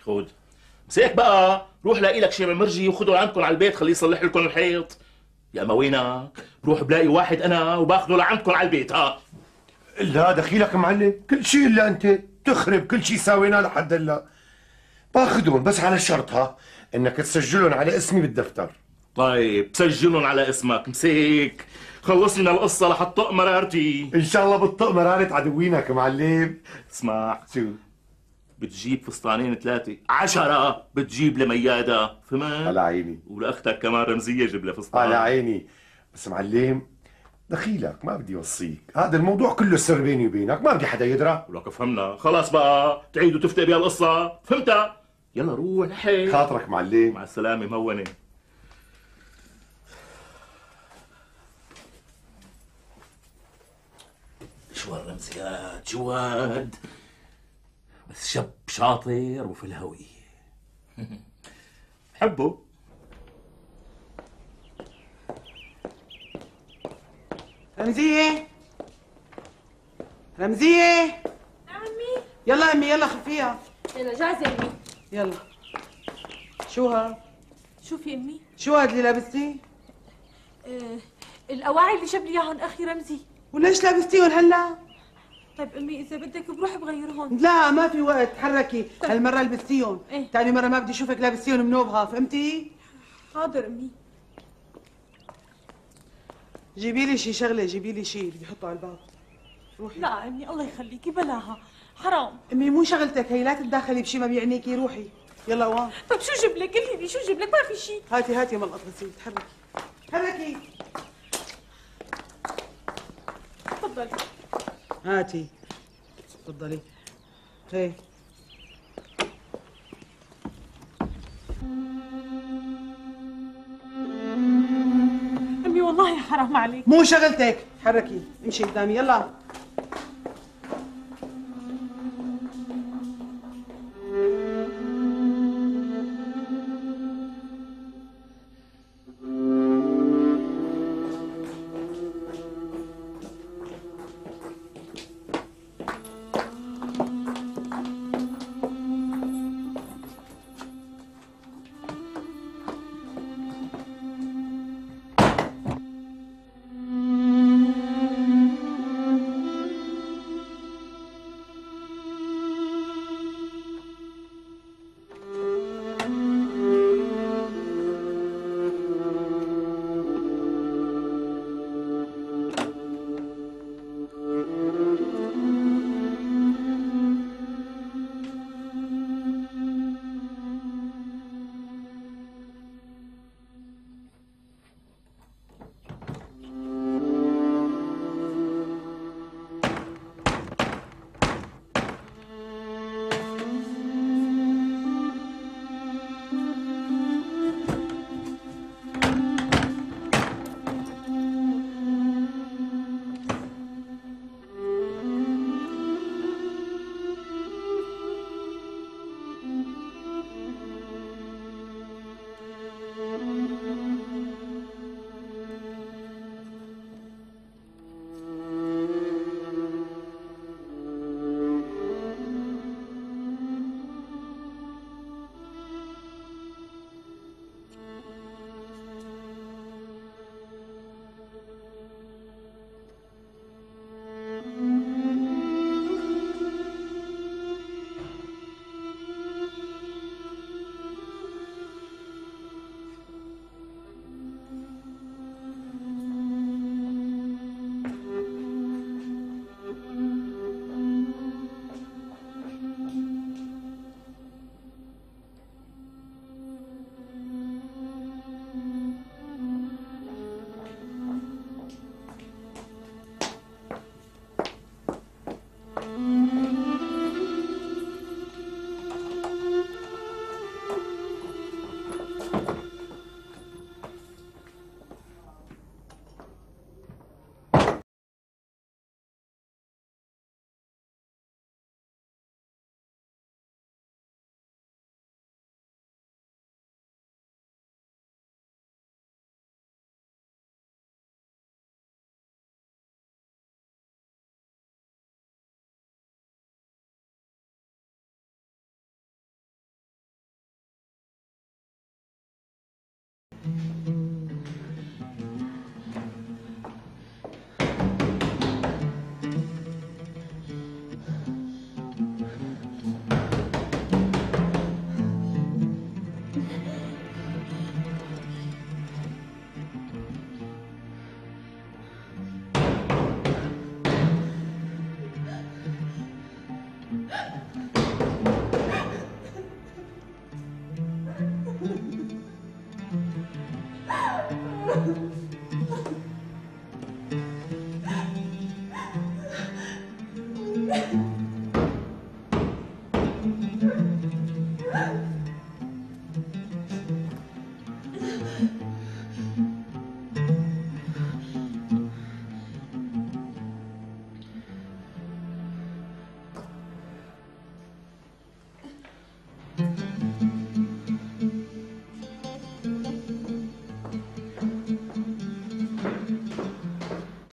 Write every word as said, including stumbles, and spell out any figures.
خود مسيك بقى، روح لاقي لك شي مرجي وخذوا عندكم على البيت، خليه يصلح لكم الحيط. يا ما وينك؟ بروح بلاقي واحد انا وباخذه لعندكم على البيت. ها لا دخيلك معلم، كل شيء الا انت تخرب كل شيء ساويناه لحد هلا. باخذهم بس على شرط ها انك تسجلهم على اسمي بالدفتر. طيب سجلهم على اسمك. مسيك خلص لنا القصه لحتى طق مرارتي. ان شاء الله بتطق مرارة عدوينك معلم. اسمع، شو بتجيب فستانين ثلاثة، عشرة بتجيب لميادة، فهمت؟ على عيني. ولأختك كمان رمزية جيب لها فستان. على عيني. بس معلم دخيلك ما بدي وصيك، هذا الموضوع كله سر بيني وبينك، ما بدي حدا يدرى. ولك فهمنا، خلاص بقى تعيد وتفتى بهالقصة، فهمتها؟ يلا روح لحي. خاطرك معلم. مع السلامة مهونة. شو هالرمزيات، شو هاد؟ بس شاب شاطر وفي الهوية. بحبه. رمزية رمزية نعم امي. يلا امي يلا خفيها. يلا جاهزة امي. يلا. شو ها؟ شوفي امي. شو هاد اللي لابستيه؟ آه الاواعي اللي جاب لي اياهم اخي رمزي. وليش لابستيهم هلا؟ طيب امي اذا بدك بروح بغيرهم. لا ما في وقت، تحركي. طيب. هالمرة لبستيهم. ايه؟ تاني مرة ما بدي اشوفك لابستيهم منوبها، فهمتي؟ حاضر امي. جيبي لي شي شغلة، جيبي لي شي اللي بيحطوا على الباب. روحي. لا امي الله يخليكي بلاها، حرام. امي مو شغلتك هي، لا تتدخلي بشي ما بيعنيكي، روحي. يلا وان. طيب شو جيب لك؟ قولي لي شو جيب لك؟ ما في شيء. هاتي هاتي يا ملقط غسيل، تحركي. تحركي. تفضلي. هاتي. تفضلي. هي. امي والله حرام عليك. مو شغلتك، تحركي، امشي قدامي يلا.